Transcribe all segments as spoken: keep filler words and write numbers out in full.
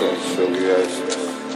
affiliation.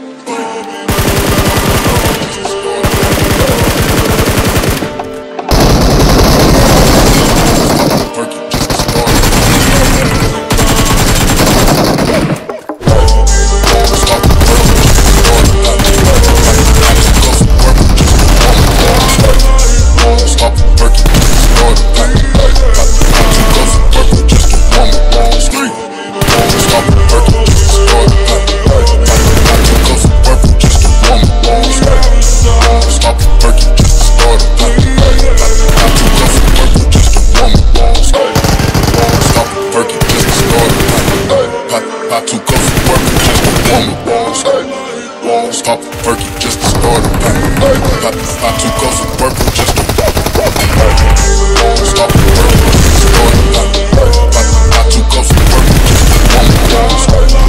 Stop working just to start a pack. Got got two cups of purple just to stop working just to start a pack. Got got two cups of purple just to